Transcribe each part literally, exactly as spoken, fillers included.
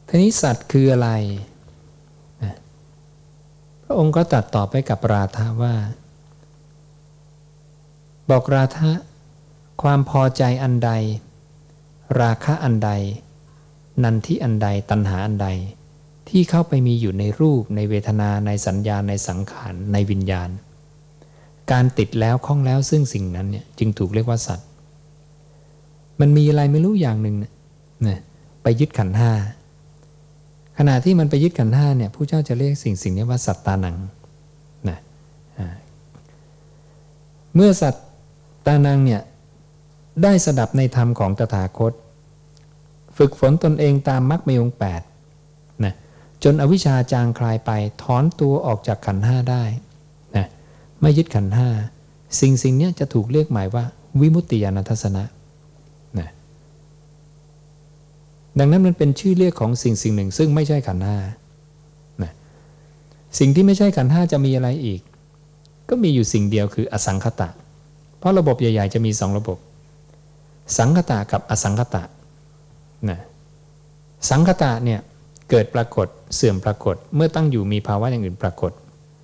ทีนี้สัตว์คืออะไรนะพระองค์ก็ตรัสตอบไปกับราธะว่าบอกราธะความพอใจอันใดราคะอันใดนันทิอันใดตัณหาอันใดที่เข้าไปมีอยู่ในรูปในเวทนาในสัญญาในสังขารในวิญญาณการติดแล้วคล้องแล้วซึ่งสิ่งนั้นเนี่ยจึงถูกเรียกว่าสัตว์มันมีอะไรไม่รู้อย่างหนึ่งเนี่ยไปยึดขันธ์ห้าขณะที่มันไปยึดขันธ์ห้าเนี่ยผู้เจ้าจะเรียกสิ่งสิ่งนี้ว่าสัตตานังนะเมื่อสัตตานังเนี่ยได้สดับในธรรมของตถาคตฝึกฝนตนเองตามมรรคมีองค์แปดนะจนอวิชชาจางคลายไปถอนตัวออกจากขันธ์ห้าได้นะไม่ยึดขันธ์ห้าสิ่งสิ่งนี้จะถูกเรียกหมายว่าวิมุตติญาณทัสสนะนะดังนั้นมันเป็นชื่อเรียกของสิ่งสิ่งหนึ่งซึ่งไม่ใช่ขันธ์ห้านะสิ่งที่ไม่ใช่ขันธ์ห้าจะมีอะไรอีกก็มีอยู่สิ่งเดียวคืออสังขตะเพราะระบบใหญ่ๆจะมีสองระบบสังคตะกับอสังคตะนะสังคตะเนี่ยเกิดปรากฏเสื่อมปรากฏเมื่อตั้งอยู่มีภาวะอย่างอื่นปรากฏ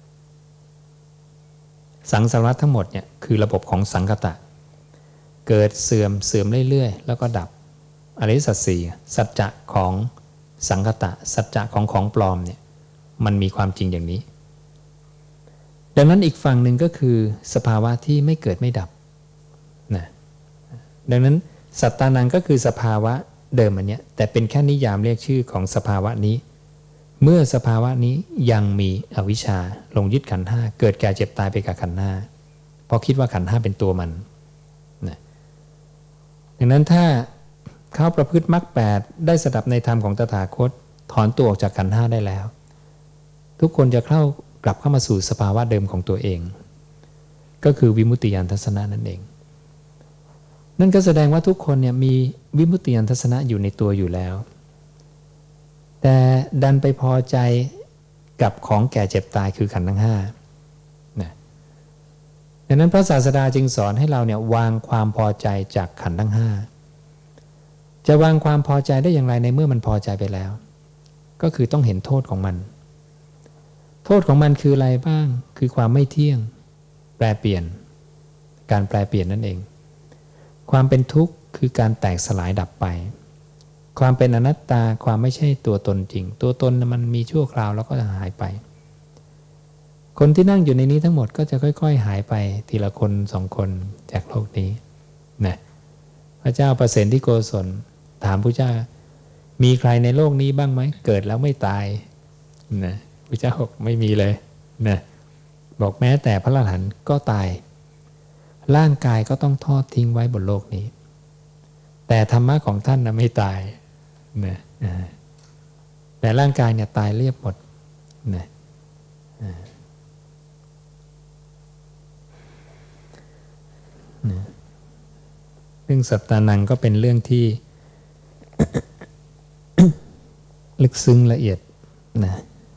สังสารวัฏทั้งหมดเนี่ยคือระบบของสังคตะเกิดเสื่อมเสื่อมเรื่อยๆแล้วก็ดับอริยสัจสี่สัจจะของสังคตะสัจจะของของปลอมเนี่ยมันมีความจริงอย่างนี้ดังนั้นอีกฝั่งหนึ่งก็คือสภาวะที่ไม่เกิดไม่ดับนะดังนั้นสัตตานังก็คือสภาวะเดิมอันเนี้ยแต่เป็นแค่นิยามเรียกชื่อของสภาวะนี้เมื่อสภาวะนี้ยังมีอวิชชาลงยึดขันธ์ห้าเกิดแก่เจ็บตายไปกับขันธ์ห้าเพราะคิดว่าขันธ์ห้าเป็นตัวมันนะดังนั้นถ้าเขาประพฤติมรรคแปดได้สดับในธรรมของตถาคตถอนตัวออกจากขันธ์ห้าได้แล้วทุกคนจะเข้ากลับเข้ามาสู่สภาวะเดิมของตัวเองก็คือวิมุตติญาณทัสสนะนั่นเองนั่นก็แสดงว่าทุกคนเนี่ยมีวิมุตติญาณทัสสนะอยู่ในตัวอยู่แล้วแต่ดันไปพอใจกับของแก่เจ็บตายคือขันธ์ทั้งห้านะดังนั้นพระศาสดาจึงสอนให้เราเนี่ยวางความพอใจจากขันธ์ทั้งห้าจะวางความพอใจได้อย่างไรในเมื่อมันพอใจไปแล้วก็คือต้องเห็นโทษของมันโทษของมันคืออะไรบ้างคือความไม่เที่ยงแปรเปลี่ยนการแปรเปลี่ยนนั่นเองความเป็นทุกข์คือการแตกสลายดับไปความเป็นอนัตตาความไม่ใช่ตัวตนจริงตัวตนมันมีชั่วคราวแล้วก็จะหายไปคนที่นั่งอยู่ในนี้ทั้งหมดก็จะค่อยๆหายไปทีละคนสองคนจากโลกนี้นะพระเจ้าประเสนที่โกศลถามพระเจ้ามีใครในโลกนี้บ้างไหมเกิดแล้วไม่ตายนะพระเจ้าบอกไม่มีเลยนะบอกแม้แต่พระอรหันต์ก็ตายร่างกายก็ต้องทอดทิ้งไว้บนโลกนี้แต่ธรรมะของท่านนะไม่ตายนะแต่ร่างกายเนี่ยตายเรียบหมดนะเรื่องสัตตานังก็เป็นเรื่องที่ ลึกซึ้งละเอียดนะ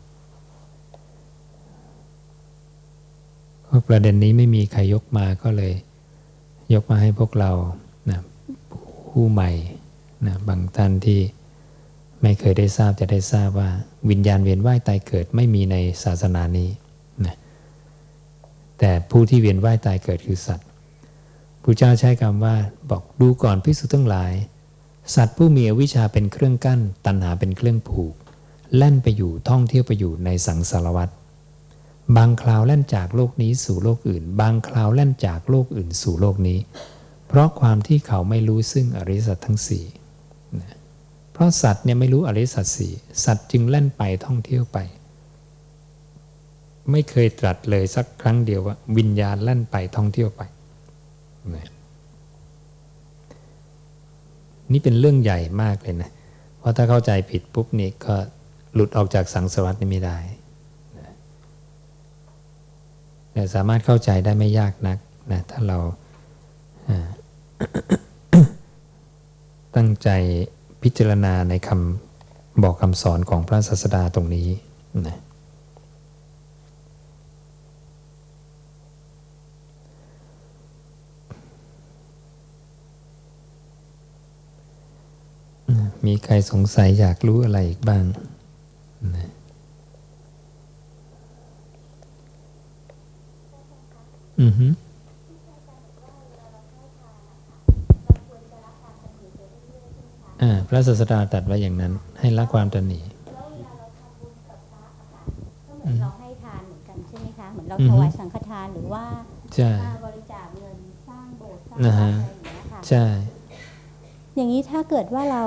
เพราะประเด็นนี้ไม่มีใครยกมาก็เลยยกมาให้พวกเรานะผู้ใหม่นะบางท่านที่ไม่เคยได้ทราบจะได้ทราบว่าวิญญาณเวียนว่ายตายเกิดไม่มีในศาสนานี้นะแต่ผู้ที่เวียนว่ายตายเกิดคือสัตว์พระเจ้าใช้คำว่าบอกดูก่อนภิกษุทั้งหลายสัตว์ผู้มีอวิชชาเป็นเครื่องกั้นตัณหาเป็นเครื่องผูกแล่นไปอยู่ท่องเที่ยวไปอยู่ในสังสารวัฏบางคราวแล่นจากโลกนี้สู่โลกอื่นบางคราวแล่นจากโลกอื่นสู่โลกนี้เพราะความที่เขาไม่รู้ซึ่งอริยสัจทั้งสี่นะเพราะสัตว์เนี่ยไม่รู้อริยสัจสี่สัตว์จึงแล่นไปท่องเที่ยวไปไม่เคยตรัสเลยสักครั้งเดียวว่าวิญญาณแล่นไปท่องเที่ยวไปนะนี่เป็นเรื่องใหญ่มากเลยนะเพราะถ้าเข้าใจผิดปุ๊บนี่ก็หลุดออกจากสังสารวัฏนี่ไม่ได้นะแต่สามารถเข้าใจได้ไม่ยากนักนะถ้าเราตั้งใจพิจารณาในคำบอกคำสอนของพระศาสดาตรงนี้นะมีใครสงสัยอยากรู้อะไรอีกบ้างนะอือฮึอ่าพระศาสดาตรัสไว้อย่างนั้นให้ละความตนีเราให้ทานเหมือนกันใช่ไหมคะเหมือนเราถวายสังฆทานหรือว่าบริจาคเงินสร้างโบสถ์สร้างอะไรอย่างเงี้ยค่ะใช่อย่างนี้ถ้าเกิดว่าเรา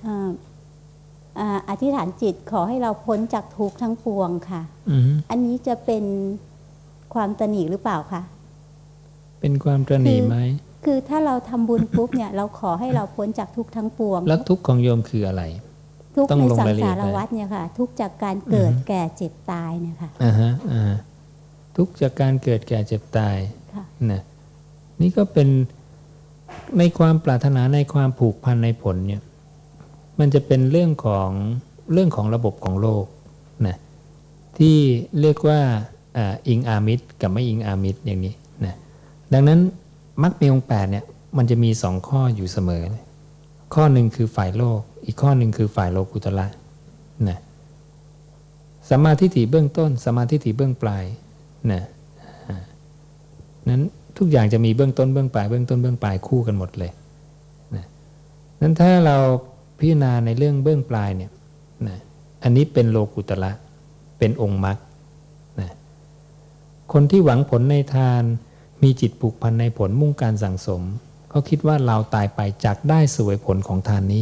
อธิษฐานจิตขอให้เราพ้นจากทุกข์ทั้งปวงค่ะอันนี้จะเป็นความตนีหรือเปล่าคะเป็นความตนีไหมคือถ้าเราทำบุญปุ๊บเนี่ยเราขอให้เราพ้นจากทุกข์ทั้งปวงแล้วทุกข์ของโยมคืออะไรทุกข์ในสังสารวัฏเนี่ยค่ะทุกข์จากการเกิดแก่เจ็บตายเนี่ยค่ะอ่าฮะอ่าทุกข์จากการเกิดแก่เจ็บตายนะนี่ก็เป็นในความปรารถนาในความผูกพันในผลเนี่ยมันจะเป็นเรื่องของเรื่องของระบบของโลกนะที่เรียกว่าอิงอามิตรกับไม่อิงอามิตรอย่างนี้นะดังนั้นมรรคมีองค์แปดเนี่ยมันจะมีสองข้ออยู่เสมอข้อหนึ่งคือฝ่ายโลกอีกข้อหนึ่งคือฝ่ายโลกุตระนะสัมมาทิฏฐิเบื้องต้นสัมมาทิฏฐิเบื้องปลายนะนั้นทุกอย่างจะมีเบื้องต้นเบื้องปลายเบื้องต้นเบื้องปลายคู่กันหมดเลยนะนั้นถ้าเราพิจารณาในเรื่องเบื้องปลายเนี่ยนะอันนี้เป็นโลกุตระเป็นองค์มรรคนะคนที่หวังผลในทานมีจิตผูกพันในผลมุ่งการสั่งสมเขาคิดว่าเราตายไปจากได้เสวยผลของทานนี้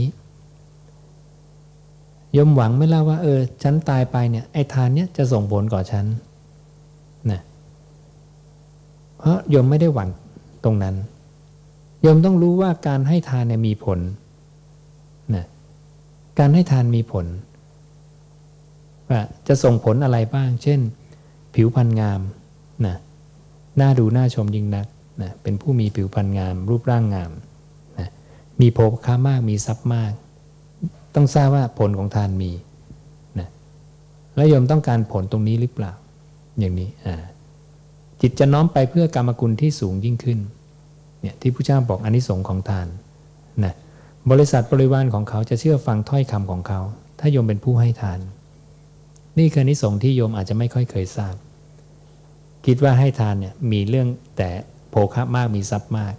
ยมหวังไม่ล่ะว่าเออฉันตายไปเนี่ยไอ้ทานเนี้ยจะส่งผลก่อฉันนะเพราะยมไม่ได้หวังตรงนั้นยมต้องรู้ว่าการให้ทานเนี่ยมีผลนะการให้ทานมีผลว่าจะส่งผลอะไรบ้างเช่นผิวพรรณงามนะน่าดูน่าชมยิ่งนักนะเป็นผู้มีผิวพรรณงามรูปร่างงามนะมีโภคามากมีทรัพย์มากต้องทราบว่าผลของทานมีนะแล้วโยมต้องการผลตรงนี้หรือเปล่าอย่างนี้อ่าจิตจะน้อมไปเพื่อกรรมกุลที่สูงยิ่งขึ้นเนี่ยที่พระเจ้าบอกอานิสงส์ของทานนะบริษัทบริวารของเขาจะเชื่อฟังถ้อยคำของเขาถ้าโยมเป็นผู้ให้ทานนี่คืออานิสงส์ที่โยมอาจจะไม่ค่อยเคยทราบคิดว่าให้ทานเนี่ยมีเรื่องแต่โภคะมากมีทรัพย์มาก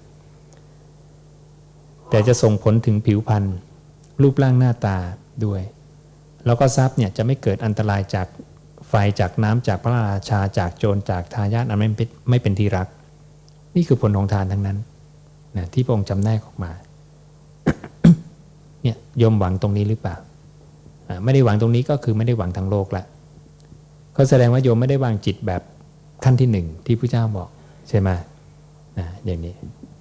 แต่จะส่งผลถึงผิวพรรณรูปร่างหน้าตาด้วยแล้วก็ทรัพย์เนี่ยจะไม่เกิดอันตรายจากไฟจากน้ำจากพระราชาจากโจรจากทายาทอันไม่เป็นที่รักนี่คือผลของทานทั้งนั้นนะที่พระองค์จำแนกออกมา เนี่ยโยมหวังตรงนี้หรือเปล่าไม่ได้หวังตรงนี้ก็คือไม่ได้หวังทางโลกละเขาแสดงว่าโยมไม่ได้วางจิตแบบขั้นที่หนึ่งที่พระเจ้าบอกใช่ไหมนะอย่างนี้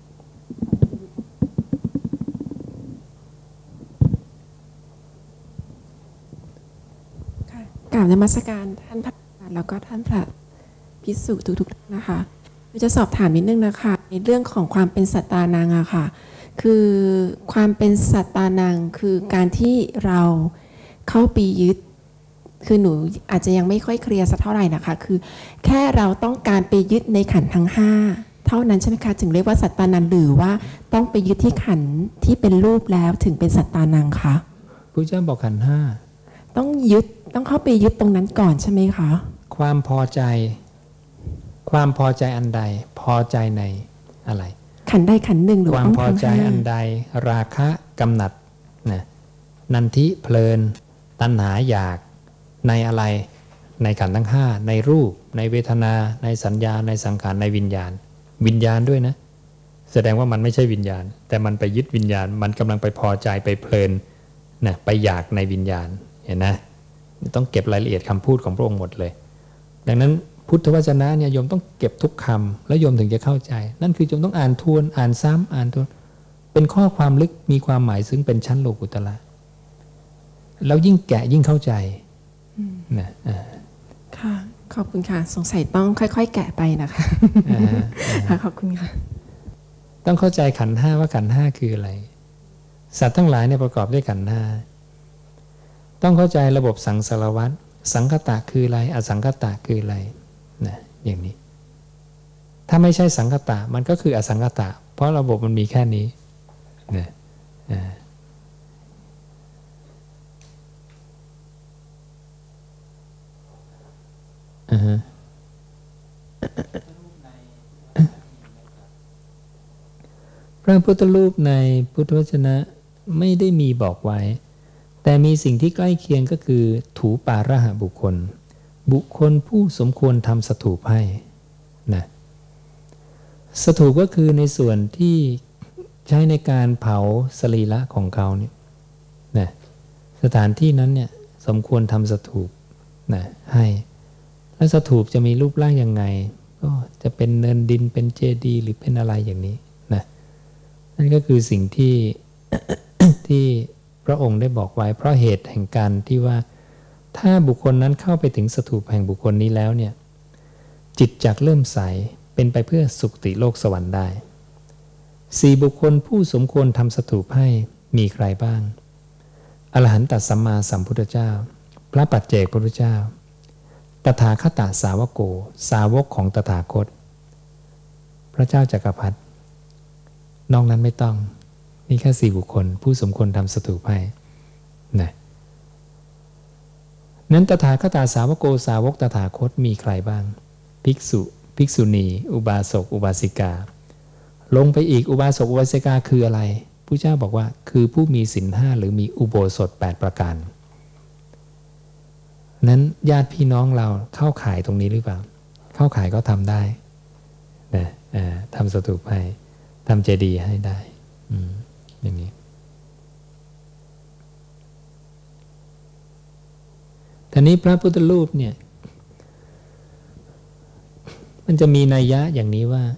กราบนมัสการท่านพระแล้วก็ท่านพระภิกษุทุกๆท่านนะคะจะสอบถามนิดนึงนะคะในเรื่องของความเป็นสัตตานังอะค่ะคือความเป็นสัตตานังคือการที่เราเข้าไปยึดคือหนูอาจจะยังไม่ค่อยเคลียร์สักเท่าไหร่นะคะคือแค่เราต้องการไปยึดในขันธ์ทั้งห้าเท่านั้นใช่ไหมคะถึงเรียกว่าสัตตานังหรือว่าต้องไปยึดที่ขันธ์ที่เป็นรูปแล้วถึงเป็นสัตตานังคะพระเจ้าบอกขันธ์ห้าต้องยึดต้องเข้าไปยึดตรงนั้นก่อนใช่ไหมคะความพอใจความพอใจอันใดพอใจในอะไรขันธ์ใดขันธ์หนึ่งหรือความพอใจอันใดราคะกำหนัดนะนันทิเพลินตัณหาอยากในอะไรในขันธ์ทั้งห้าในรูปในเวทนาในสัญญาในสังขารในวิญญาณวิญญาณด้วยนะแสดงว่ามันไม่ใช่วิญญาณแต่มันไปยึดวิญญาณมันกำลังไปพอใจไปเพลินนะไปอยากในวิญญาณเห็นนะต้องเก็บรายละเอียดคำพูดของพระองค์หมดเลยดังนั้นพุทธวจนะเนี่ยโยมต้องเก็บทุกคำแล้วโยมถึงจะเข้าใจนั่นคือโยมต้องอ่านทวนอ่านซ้ำอ่านทวนเป็นข้อความลึกมีความหมายซึ่งเป็นชั้นโลกุตละแล้วยิ่งแกะยิ่งเข้าใจนะค่ะขอบคุณค่ะสงสัยต้องค่อยๆแกะไปนะคะค่ะขอบคุณค่ะต้องเข้าใจขันธ์ห้าว่าขันธ์ห้าคืออะไรสัตว์ทั้งหลายเนี่ยประกอบด้วยขันธ์ห้าต้องเข้าใจระบบสังสารวัฏสังคตะคืออะไรอสังคตะคืออะไรนะอย่างนี้ถ้าไม่ใช่สังคตะมันก็คืออสังคตะเพราะระบบมันมีแค่นี้นะอ่าฮะพระพุทธรูปในพุทธวจนะไม่ได้มีบอกไว้แต่มีสิ่งที่ใกล้เคียงก็คือถูปาระหะบุคคลบุคคลผู้สมควรทำสถูปให้นะสถูปก็คือในส่วนที่ใช้ในการเผาสรีระของเขาเนี่ยนะสถานที่นั้นเนี่ยสมควรทำสถูปนะให้แล้วสถูปจะมีรูปร่างยังไงก็จะเป็นเนินดินเป็นเจดีย์หรือเป็นอะไรอย่างนี้นะนั่นก็คือสิ่งที่ ที่พระองค์ได้บอกไว้เพราะเหตุแห่งการที่ว่าถ้าบุคคลนั้นเข้าไปถึงสถูปแห่งบุคคลนี้แล้วเนี่ยจิตจักเริ่มใสเป็นไปเพื่อสุคติโลกสวรรค์ได้สี่บุคคลผู้สมควรทำสถูปให้มีใครบ้างอรหันตสัมมาสัมพุทธเจ้าพระปัจเจกพุทธเจ้าตถาคตสาวโกสาวกของตถาคตพระเจ้าจักรพรรดินอกนั้นไม่ต้องนี่แค่สี่บุคคลผู้สมควรทำสถูปให้นะนั้นตถาคตสาวโกสาวกตถาคตมีใครบ้างภิกษุภิกษุณีอุบาสกอุบาสิกาลงไปอีกอุบาสกอุบาสิกาคืออะไรพระเจ้าบอกว่าคือผู้มีศีลห้าหรือมีอุโบสถแปดประการนั้นญาติพี่น้องเราเข้าข่ายตรงนี้หรือเปล่าเข้าข่ายก็ทำได้นะทำสถูปให้ทำเจดีย์ให้ได้อย่างนี้ทีนี้พระพุทธรูปเนี่ยมันจะมีนัยยะอย่างนี้ว่า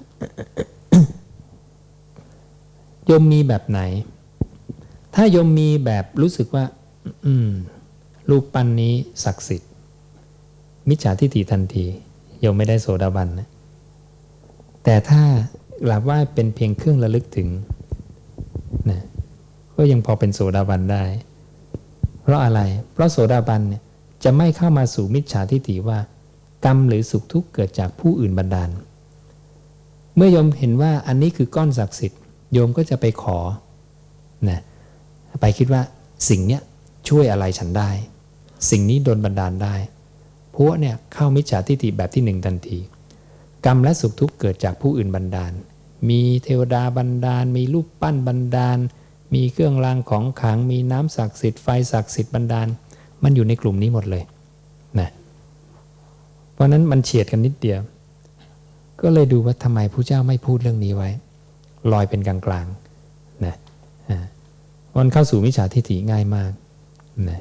โยมมีแบบไหนถ้าโยมมีแบบรู้สึกว่าอืมรูปปั้นนี้ศักดิ์สิทธิ์มิจฉาทิฏฐิทันทีโยมไม่ได้โสดาบันนะแต่ถ้ากราบไหว้เป็นเพียงเครื่องระลึกถึงนะก็ยังพอเป็นโสดาบันได้เพราะอะไรเพราะโสดาบันเนี่ยจะไม่เข้ามาสู่มิจฉาทิฏฐิว่ากรรมหรือสุขทุกข์เกิดจากผู้อื่นบันดาลเมื่อโยมเห็นว่าอันนี้คือก้อนศักดิ์สิทธิ์โยมก็จะไปขอนะไปคิดว่าสิ่งเนี้ยช่วยอะไรฉันได้สิ่งนี้โดนบันดาลได้พวกเนี่ยเข้ามิจฉาทิฏฐิแบบที่หนึ่งทันทีกรรมและสุขทุกข์เกิดจากผู้อื่นบันดาลมีเทวดาบันดาลมีรูปปั้นบันดาลมีเครื่องรางของขลังมีน้ำศักดิ์สิทธิ์ไฟศักดิ์สิทธิ์บันดาลมันอยู่ในกลุ่มนี้หมดเลยนะเพราะนั้นมันเฉียดกันนิดเดียวก็เลยดูว่าทำไมพระเจ้าไม่พูดเรื่องนี้ไว้ลอยเป็นกลางๆนะมันเข้าสู่มิจฉาทิฏฐิง่ายมากนะ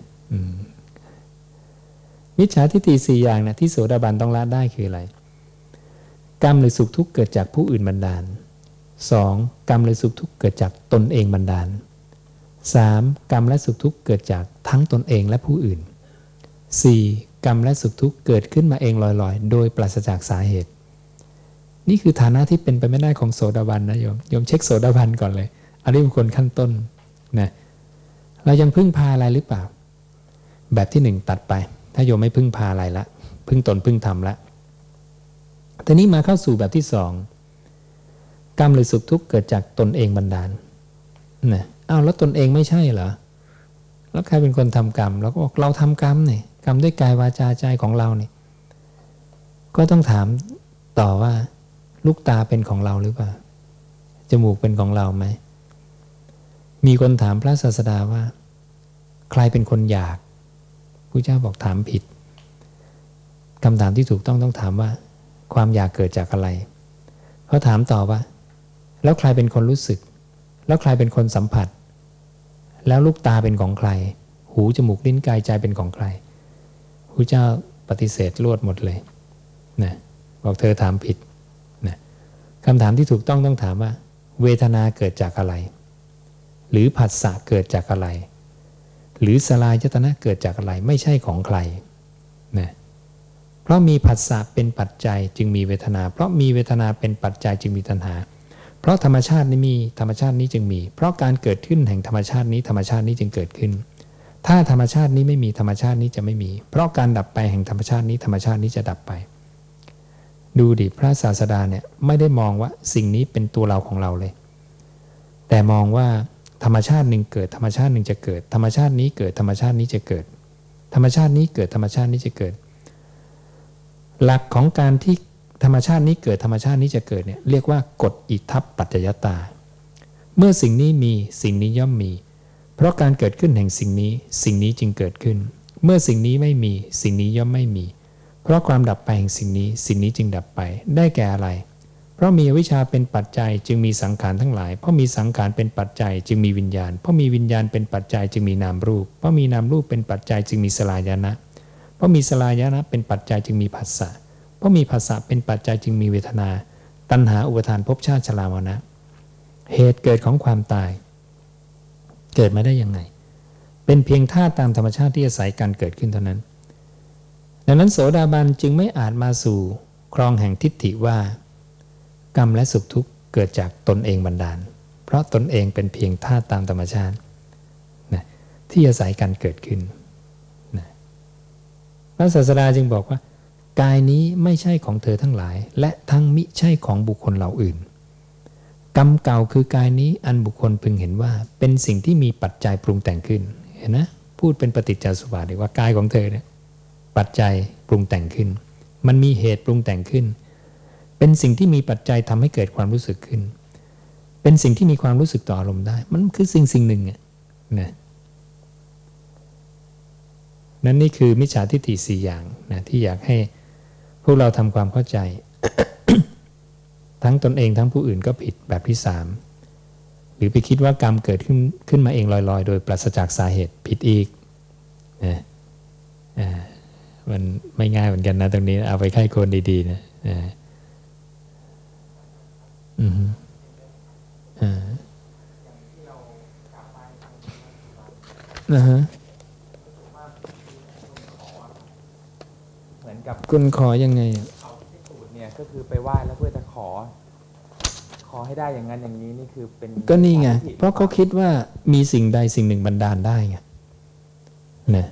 มิจฉาทิฏฐิสี่อย่างนะที่โสดาบันต้องละได้คืออะไรกรรมหรือสุขทุกข์เกิดจากผู้อื่นบันดาล สอง. กรรมและสุขทุกข์เกิดจากตนเองบันดาล สาม. กรรมและสุขทุกข์เกิดจากทั้งตนเองและผู้อื่น สี่. กรรมและสุขทุกข์เกิดขึ้นมาเองลอยๆโดยปราศจากสาเหตุนี่คือฐานะที่เป็นไปไม่ได้ของโสดาบันนะโยมโยมเช็คโสดาบันก่อนเลยอันนี้เป็นคนขั้นต้นนะเรายังพึ่งพาอะไรหรือเปล่าแบบที่หนึ่งตัดไปถ้าโยมไม่พึ่งพาอะไรละพึ่งตนพึ่งธรรมละแต่นี้มาเข้าสู่แบบที่สองกรรมหรือสุขทุกข์เกิดจากตนเองบันดาลนะอ้าวแล้วตนเองไม่ใช่เหรอแล้วใครเป็นคนทำกรรมเราก็บอกเราทำกรรมเนี่ยกรรมด้วยกายวาจาใจของเราเนี่ยก็ต้องถามต่อว่าลูกตาเป็นของเราหรือเปล่าจมูกเป็นของเราไหมมีคนถามพระศาสดาว่าใครเป็นคนอยากพระเจ้าบอกถามผิดคำถามที่ถูกต้องต้องถามว่าความอยากเกิดจากอะไรเขาถามต่อว่าแล้วใครเป็นคนรู้สึกแล้วใครเป็นคนสัมผัสแล้วลูกตาเป็นของใครหูจมูกลิ้นกายใจเป็นของใครพระเจ้าปฏิเสธรวดหมดเลยนะบอกเธอถามผิดนะคำถามที่ถูกต้องต้องถามว่าเวทนาเกิดจากอะไรหรือผัสสะเกิดจากอะไรหรือสลายยตนะเกิดจากอะไรไม่ใช่ของใครนะเพราะมีผัสสะเป็นปัจจัยจึงมีเวทนาเพราะมีเวทนาเป็นปัจจัยจึงมีตัณหาเพราะธรรมชาตินี้มีธรรมชาตินี้จึงมีเพราะการเกิดขึ้นแห่งธรรมชาตินี้ธรรมชาตินี้จึงเกิดขึ้นถ้าธรรมชาตินี้ไม่มีธรรมชาตินี้จะไม่มีเพราะการดับไปแห่งธรรมชาตินี้ธรรมชาตินี้จะดับไปดูดิพระศาสดาเนี่ยไม่ได้มองว่าสิ่งนี้เป็นตัวเราของเราเลยแต่มองว่าธรรมชาติหนึ่งเกิดธรรมชาติหนึ่งจะเกิดธรรมชาตินี้เกิดธรรมชาตินี้จะเกิดธรรมชาตินี้เกิดธรรมชาตินี้จะเกิดหลักของการที่ธรรมชาตินี้เกิดธรรมชาตินี้จะเกิดเนี่ยเรียกว่ากฎอิทัปปัจจยตาเมื่อสิ่งนี้มีสิ่งนี้ย่อมมีเพราะการเกิดขึ้นแห่งสิ่งนี้สิ่งนี้จึงเกิดขึ้นเมื่อสิ่งนี้ไม่มีสิ่งนี้ย่อมไม่มีเพราะความดับไปแห่งสิ่งนี้สิ่งนี้จึงดับไปได้แก่อะไรเพราะมีอวิชชาเป็นปัจจัยจึงมีสังขารทั้งหลายเพราะมีสังขารเป็นปัจจัยจึงมีวิญญาณเพราะมีวิญญาณเป็นปัจจัยจึงมีนามรูปเพราะมีนามรูปเป็นปัจจัยจึงมีสลายนะเพราะมีสลายนะเป็นปัจจัยจึงมีผัสสะเพราะมีผัสสะเป็นปัจจัยจึงมีเวทนาตัณหาอุปทานภพชาติชรามรณะเหตุเกิดของความตายเกิดมาได้ยังไงเป็นเพียงธาตุตามธรรมชาติที่อาศัยการเกิดขึ้นเท่านั้นดังนั้นโสดาบันจึงไม่อาจมาสู่ครองแห่งทิฏฐิว่ากรรมและสุขทุกข์เกิดจากตนเองบันดาลเพราะตนเองเป็นเพียงธาตุตามธรรมชาตินะที่อาศัยการเกิดขึ้นนะพระศาสดาจึงบอกว่ากายนี้ไม่ใช่ของเธอทั้งหลายและทั้งมิใช่ของบุคคลเหล่าอื่นกรรมเก่าคือกายนี้อันบุคคลพึงเห็นว่าเป็นสิ่งที่มีปัจจัยปรุงแต่งขึ้นเห็นนะพูดเป็นปฏิจจสมุปบาทเลยว่ากายของเธอเนี่ยปัจจัยปรุงแต่งขึ้นมันมีเหตุปรุงแต่งขึ้นเป็นสิ่งที่มีปัจจัยทำให้เกิดความรู้สึกขึ้นเป็นสิ่งที่มีความรู้สึกต่ออารมณ์ได้มันคือสิ่งสิ่งหนึ่งนะนั่นนี่คือมิจฉาทิฏฐิสี่อย่างนะที่อยากให้พวกเราทำความเข้าใจ ทั้งตนเองทั้งผู้อื่นก็ผิดแบบที่สามหรือไปคิดว่ากรรมเกิดขึ้นขึ้นมาเองลอยๆโดยปราศจากสาเหตุผิดอีกนะมันไม่ง่ายเหมือนกันนะตรงนี้เอาไปไข้ควรดีๆนะอืมอ่านะฮะเหมือนกับคุณขอยังไงเขาที่สูตรเนี่ยก็คือไปไหว้แล้วเพื่อจะขอขอให้ได้อย่างนั้นอย่างนี้นี่คือเป็นก็นี่ไงเพราะเขาคิดว่ามีสิ่งใดสิ่งหนึ่งบันดาลได้ไงนะ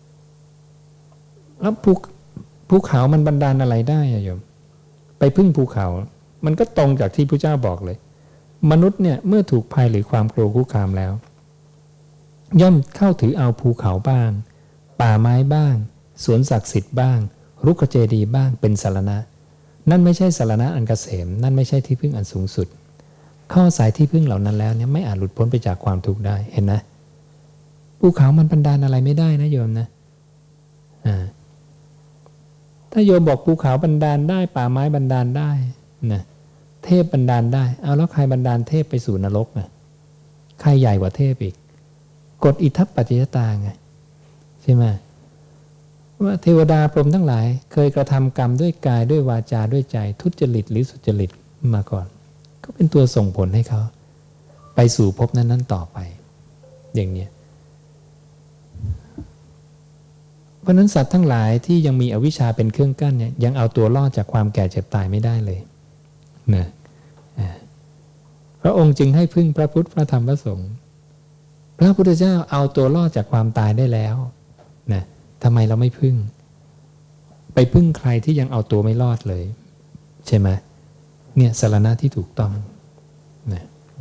แล้วภูภูเขามันบันดาลอะไรได้อะโยมไปพึ่งภูเขามันก็ตรงจากที่พระเจ้าบอกเลยมนุษย์เนี่ยเมื่อถูกภัยหรือความกลัวคุกคามแล้วย่อมเข้าถือเอาภูเขาบ้างป่าไม้บ้างสวนศักดิ์สิทธิ์บ้างรุกขเจดีย์บ้างเป็นสารณะนั่นไม่ใช่สารณะอันเกษมนั่นไม่ใช่ที่พึ่งอันสูงสุดเข้าสายที่พึ่งเหล่านั้นแล้วเนี่ยไม่อาจหลุดพ้นไปจากความทุกข์ได้เห็นนะภูเขามันบันดาลอะไรไม่ได้นะโยมนะอ่าถ้าโยมบอกภูเขาบันดาลได้ป่าไม้บันดาลได้นะเทพบันดาลได้เอาแล้วใครบันดาลเทพไปสู่นรกนะใครใหญ่กว่าเทพอีกกฎอิทัปปัจจยตาไงใช่ไหมว่าเทวดาพรหมทั้งหลายเคยกระทำกรรมด้วยกายด้วยวาจาด้วยใจทุจริตหรือสุจริตมาก่อนก็เป็นตัวส่งผลให้เขาไปสู่ภพนั้นๆต่อไปอย่างนี้เพราะนั้นสัตว์ทั้งหลายที่ยังมีอวิชชาเป็นเครื่องกั้นเนี่ยยังเอาตัวรอดจากความแก่เจ็บตายไม่ได้เลยนะพระองค์จึงให้พึ่งพระพุทธพระธรรมพระสงฆ์พระพุทธเจ้าเอาตัวรอดจากความตายได้แล้วนะทำไมเราไม่พึ่งไปพึ่งใครที่ยังเอาตัวไม่รอดเลยใช่ไหมเนี่ยสรณะที่ถูกต้องนะ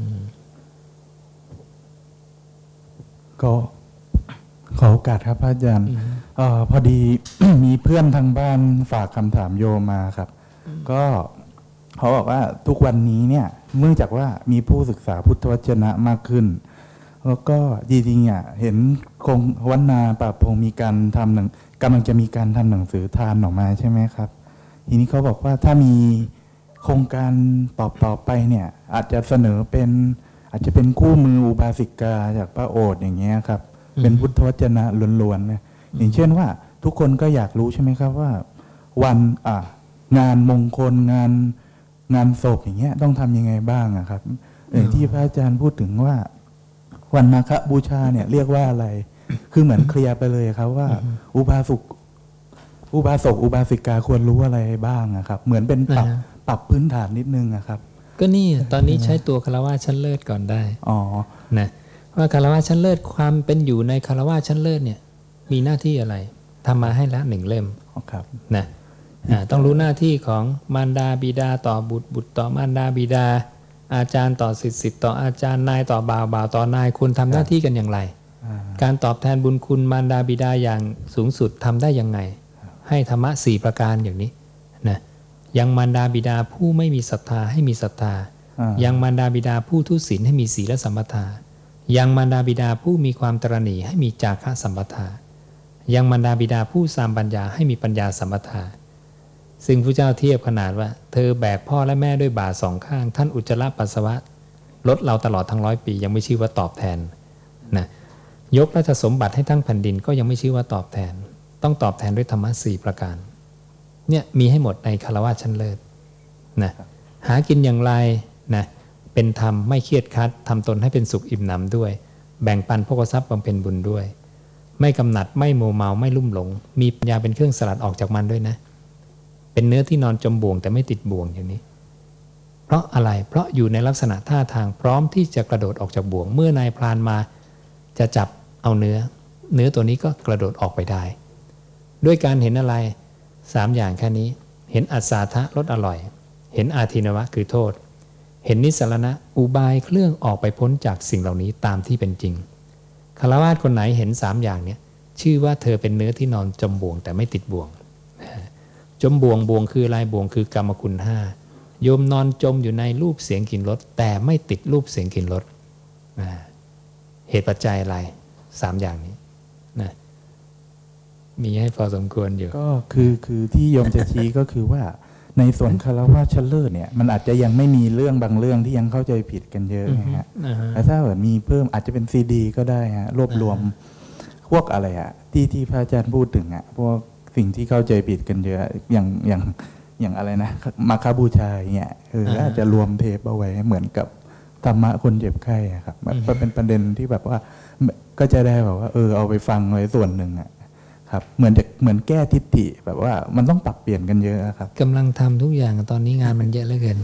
ก็ขอโอกาสครับพระอาจารย์ออพอดี มีเพื่อนทางบ้านฝากคำถามโยมมาครับก็เขาบอกว่าทุกวันนี้เนี่ยเนื่องจากว่ามีผู้ศึกษาพุทธวจนะมากขึ้นแล้วก็จริงๆอ่ะเห็นคงวันนาป่าพงมีการทำหนังกำลังจะมีการทำหนังสือทานออกมาใช่ไหมครับทีนี้เขาบอกว่าถ้ามีโครงการต่อต่อไปเนี่ยอาจจะเสนอเป็นอาจจะเป็นคู่มืออุบาสิกาจากพระโอษฐ์อย่างเงี้ยครับเป็นพุทธวจนะล้วนๆนะอย่างเช่นว่าทุกคนก็อยากรู้ใช่ไหมครับว่าวันอ่ะงานมงคลงานงานศพอย่างเงี้ยต้องทำยังไงบ้างอะครับอย่างที่พระอาจารย์พูดถึงว่าวันมาฆบูชาเนี่ยเรียกว่าอะไรคือเหมือนเคลียร์ไปเลยครับว่าอุบาสกอุบาสกอุบาสิกาควรรู้อะไรบ้างอะครับเหมือนเป็นปรับปรับพื้นฐานนิดนึงอะครับก็นี่ตอนนี้ใช้ตัวคฤหัสถ์ชั้นเลิศก่อนได้อ๋อนะว่าคฤหัสถ์ชั้นเลิศความเป็นอยู่ในคฤหัสถ์ชั้นเลิศเนี่ยมีหน้าที่อะไรทำมาให้ละหนึ่งเล่มครับนะต้องรู้หน้าที่ของมารดาบิดาต่อบุตรบุตรต่อมารดาบิดาอาจารย์ต่อศิษย์ศิษย์ต่ออาจารย์นายต่อบ่าวบ่าวต่อนายคุณทำหน้าที่กันอย่างไรการตอบแทนบุญคุณมารดาบิดาอย่างสูงสุดทำได้ยังไงให้ธรรมะสี่ประการอย่างนี้ยังมารดาบิดาผู้ไม่มีศรัทธาให้มีศรัทธายังมารดาบิดาผู้ทุศีลให้มีศีลสัมปทายังมารดาบิดาผู้มีความตระหนี่ให้มีจาคะสัมปทายังมารดาบิดาผู้สามปัญญาให้มีปัญญาสัมปทาซึ่งพระเจ้าเทียบขนาดว่าเธอแบกพ่อและแม่ด้วยบ่าสองข้างท่านอุจจาระปัสสาวะลดเราตลอดทั้งร้อยปียังไม่ชื่อว่าตอบแทนนะยกราชสมบัติให้ทั้งแผ่นดินก็ยังไม่ชื่อว่าตอบแทนต้องตอบแทนด้วยธรรมะสี่ประการเนี่ยมีให้หมดในคฤหัสถ์ชั้นเลิศนะหากินอย่างไรนะเป็นธรรมไม่เครียดคัดทำตนให้เป็นสุขอิ่มหนำด้วยแบ่งปันโภคทรัพย์บำเพ็ญบุญด้วยไม่กำหนัดไม่โมเมาไม่ลุ่มหลงมีปัญญาเป็นเครื่องสลัดออกจากมันด้วยนะเป็นเนื้อที่นอนจมบ่วงแต่ไม่ติดบ่วงอย่างนี้เพราะอะไรเพราะอยู่ในลักษณะท่าทางพร้อมที่จะกระโดดออกจากบ่วงเมื่อนายพรานมาจะจับเอาเนื้อเนื้อตัวนี้ก็กระโดดออกไปได้ด้วยการเห็นอะไรสามอย่างแค่นี้เห็นอัศาทะรสอร่อยเห็นอาทินวะคือโทษเห็นนิสสรณะอุบายเครื่องออกไปพ้นจากสิ่งเหล่านี้ตามที่เป็นจริงฆราวาสคนไหนเห็นสามอย่างนี้ชื่อว่าเธอเป็นเนื้อที่นอนจมบ่วงแต่ไม่ติดบ่วงจมบ่วงบ่วงคืออะไรบ่วงคือกรรมคุณห้าโยมนอนจมอยู่ในรูปเสียงกลิ่นรสแต่ไม่ติดรูปเสียงกลิ่นรสเหตุปัจจัยอะไรสามอย่างนี้นะมีให้พอสมควรอยู่ก็คือคือที่โยมจะชี้ก็คือว่าในส่วนคฤหัสถ์ชั้นเลิศเนี่ยมันอาจจะยังไม่มีเรื่องบางเรื่องที่ยังเข้าใจผิดกันเยอะนะฮะแต่ถ้าแบบมีเพิ่มอาจจะเป็นซีดีก็ได้ฮะรวบรวมพวกอะไรอะที่ที่พระอาจารย์พูดถึงอะพวกสิ่งที่เข้าใจผิดกันเยอะอย่างอย่างอย่างอะไรนะมาคบูชาอย่างเงี้ยเอออาจจะรวมเทปเอาไว้เหมือนกับธรรมะคนเจ็บไข้ครับมันเป็นประเด็นที่แบบว่าก็จะได้แบบว่าเออเอาไปฟังไว้ส่วนหนึ่งอะครับเหมือนจะเหมือนแก้ทิฏฐิแบบว่ามันต้องปรับเปลี่ยนกันเยอะครับกำลังทำทุกอย่างตอนนี้งานมันเยอะเหลือเกิน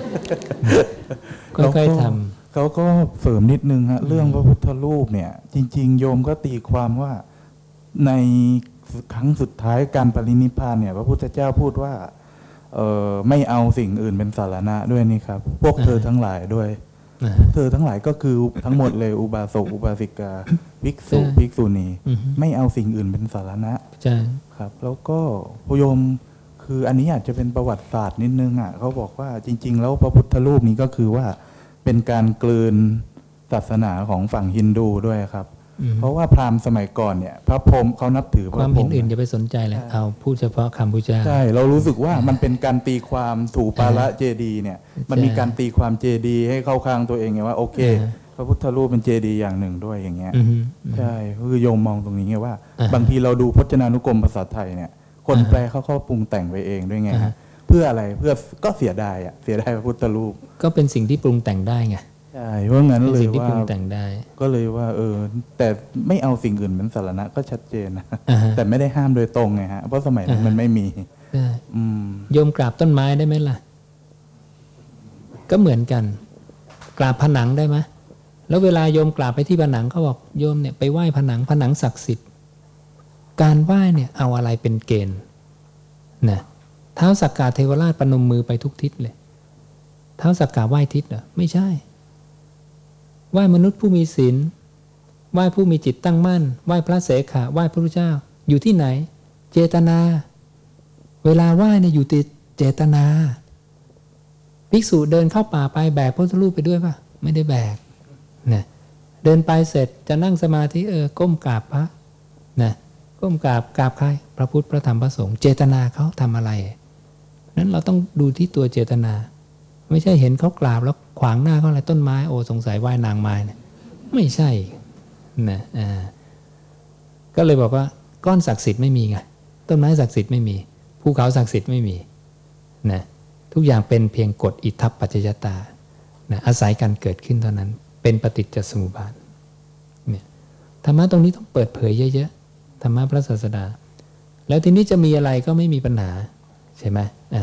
ค่อยๆทำเขาก็เสริมนิดนึงฮะเรื่องพระพุทธรูปเนี่ยจริงๆโยมก็ตีความว่าในครั้งสุดท้ายการปรินิพพานเนี่ยพระพุทธเจ้าพูดว่าเออไม่เอาสิ่งอื่นเป็นสารณะด้วยนี่ครับพวกเธอทั้งหลายด้วยเธอทั้งหลายก็คือทั้งหมดเลยอุบาสกอุบาสิกาภิกษุภิกษุณีไม่เอาสิ่งอื่นเป็นสารณะใช่ครับแล้วก็พโยมคืออันนี้อาจจะเป็นประวัติศาสตร์นิดนึงอ่ะเขาบอกว่าจริงๆแล้วพระพุทธรูปนี้ก็คือว่าเป็นการกลืนศาสนาของฝั่งฮินดูด้วยครับเพราะว่าพราหมณ์สมัยก่อนเนี่ยพระพรหมเขานับถือพระพรหมความเห็นอื่นอย่าไปสนใจเลยเอาพูดเฉพาะคำพุทธเจ้าใช่เรารู้สึกว่ามันเป็นการตีความถูปาละเจดีเนี่ยมันมีการตีความเจดีให้เข้าข้างตัวเองไงว่าโอเคพระพุทธรูปเป็นเจดีอย่างหนึ่งด้วยอย่างเงี้ยใช่คือโยมมองตรงนี้ไงว่าบางทีเราดูพจนานุกรมภาษาไทยเนี่ยคนแปลเขาเขาปรุงแต่งไปเองด้วยไงเพื่ออะไรเพื่อก็เสียดายอ่ะเสียดายพระพุทธรูปก็เป็นสิ่งที่ปรุงแต่งได้ไงใช่เพราะงั้นเลยว่าก็เลยว่าเออแต่ไม่เอาสิ่งอื่นเป็นสารณะก็ชัดเจนนะแต่ไม่ได้ห้ามโดยตรงไงฮะเพราะสมัยนั้นมันไม่มีโยมกราบต้นไม้ได้ไหมล่ะก็เหมือนกันกราบผนังได้ไหมแล้วเวลาโยมกราบไปที่ผนังเขาบอกโยมเนี่ยไปไหว้ผนังผนังศักดิ์สิทธิ์การไหว้เนี่ยเอาอะไรเป็นเกณฑ์นะเท้าสักกะเทวราชประนมมือไปทุกทิศเลยเท้าสักกะไหว้ทิศเหรอไม่ใช่ไหว้มนุษย์ผู้มีศีลไหว้ผู้มีจิตตั้งมั่นไหว้พระเสขะไหว้พระพุทธเจ้าอยู่ที่ไหนเจตนาเวลาไหว้เนี่ยอยู่ที่เจตนาภิกษุเดินเข้าป่าไปแบกพระพุทธรูปไปด้วยป่ะไม่ได้แบกนะเดินไปเสร็จจะนั่งสมาธิเออก้มกราบพระนะก้มกราบกราบใครพระพุทธพระธรรมพระสงฆ์เจตนาเขาทำอะไรนั้นเราต้องดูที่ตัวเจตนาไม่ใช่เห็นเขากราบแล้วขวางหน้าเขาอะไรต้นไม้โอ้สงสัยไหว้นางไม้เนี่ยไม่ใช่นะอ่าก็เลยบอกว่าก้อนศักดิ์สิทธิ์ไม่มีไงต้นไม้ศักดิ์สิทธิ์ไม่มีภูเขาศักดิ์สิทธิ์ไม่มีนะทุกอย่างเป็นเพียงกฎอิทัปปัจจยตานะอาศัยการเกิดขึ้นเท่านั้นเป็นปฏิจจสมุปบาทเนี่ยธรรมะตรงนี้ต้องเปิดเผยเยอะๆธรรมะพระศาสดาแล้วทีนี้จะมีอะไรก็ไม่มีปัญหาใช่ไหมอ่า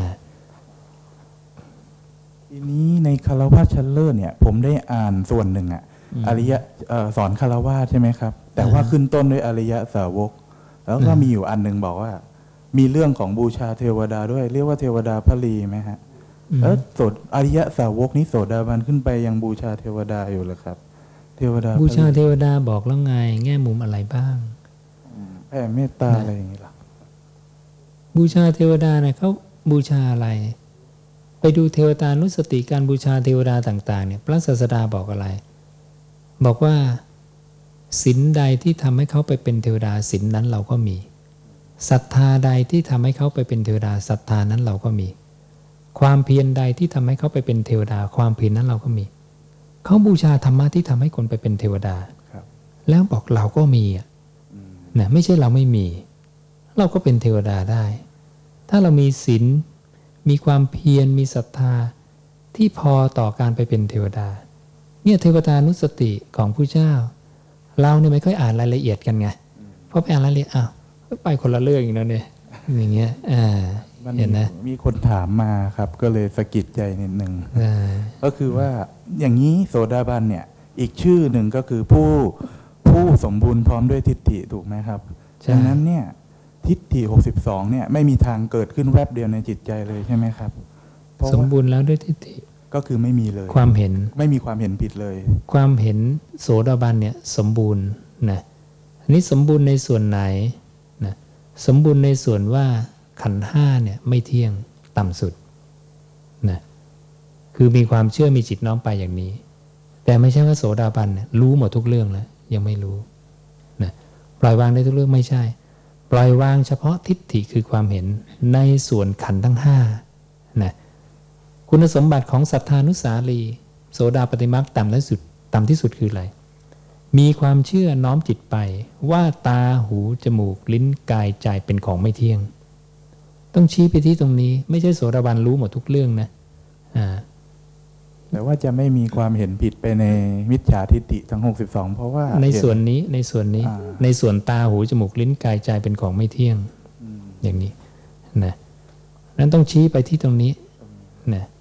ทีนี้ในคฤหัสถ์ชั้นเลิศเนี่ยผมได้อ่านส่วนหนึ่งอ่ะอริยะสอนคฤหัสถ์ใช่ไหมครับแต่ว่าขึ้นต้นด้วยอริยสาวกแล้วก็มีอยู่อันหนึ่งบอกว่ามีเรื่องของบูชาเทวดาด้วยเรียกว่าเทวดาพลีไหมฮะแล้วโสดอริยสาวกนี้โสดาบันขึ้นไปยังบูชาเทวดาอยู่เหรอครับเทวดาบูชาเทวดาบอกแล้วไงแง่มุมอะไรบ้างแผ่เมตตาอะไรอย่างนี้หรอบูชาเทวดาเนี่ยเขาบูชาอะไรไปดูเทวตานุสติการบูชาเทวดาต่างๆเนี่ยพระศาสดาบอกอะไรบอกว่าศีลใดที่ทำให้เขาไปเป็นเทวดาศีลนั้นเราก็มีศรัทธาใดที่ทำให้เขาไปเป็นเทวดาศรัทธานั้นเราก็มีความเพียรใดที่ทำให้เขาไปเป็นเทวดาความเพียรนั้นเราก็มีเขาบูชาธรรมะที่ทำให้คนไปเป็นเทวดาแล้วบอกเราก็มีอ่ะนะไม่ใช่เราไม่มีเราก็เป็นเทวดาได้ถ้าเรามีศีลมีความเพียรมีศรัทธาที่พอต่อการไปเป็นเทวดาเนี่ยเทวตานุสติของผู้เจ้าเราเนี่ยไม่ค่อยอ่านรายละเอียดกันไงเพราะไปอ่านรายละเอียดอ้าวไปคนละเรื่องอีกแล้วเนี่ยอย่างเงี้ยอ่าเห็นนะมีคนถามมาครับก็เลยสะกิดใจนิดนึงก็คือว่าอย่างนี้โสดาบันเนี่ยอีกชื่อหนึ่งก็คือผู้ผู้สมบูรณ์พร้อมด้วยทิฏฐิถูกไหมครับดังนั้นเนี่ยทิฏฐิหกสิบสองเนี่ยไม่มีทางเกิดขึ้นแวบเดียวในจิตใจเลยใช่ไหมครับสมบูรณ์แล้วด้วยทิฏฐิก็คือไม่มีเลยความเห็นไม่มีความเห็นผิดเลยความเห็นโสดาบันเนี่ยสมบูรณ์นะอันนี้สมบูรณ์ในส่วนไหนนะสมบูรณ์ในส่วนว่าขันธ์ห้าเนี่ยไม่เที่ยงต่ำสุดนะคือมีความเชื่อมีจิตน้อมไปอย่างนี้แต่ไม่ใช่ว่าโสดาบันเนี่ยรู้หมดทุกเรื่องแล้วยังไม่รู้นะปล่อยวางได้ทุกเรื่องไม่ใช่ปล่อยวางเฉพาะทิฏฐิคือความเห็นในส่วนขันธ์ทั้งห้านะคุณสมบัติของศรัทธานุสาลีโสดาปฏิมรรคต่ำที่สุดต่ำที่สุดคืออะไรมีความเชื่อน้อมจิตไปว่าตาหูจมูกลิ้นกายใจเป็นของไม่เที่ยงต้องชี้ไปที่ตรงนี้ไม่ใช่โสดาบันรู้หมดทุกเรื่องนะอ่าแต่ว่าจะไม่มีความเห็นผิดไปในมิจฉาทิฏฐิทั้งหกสิบสองเพราะว่าในส่วนนี้ในส่วนนี้ในส่วนตาหูจมูกลิ้นกายใจเป็นของไม่เที่ยงอย่างนี้นะนั้นต้องชี้ไปที่ตรงนี้นะ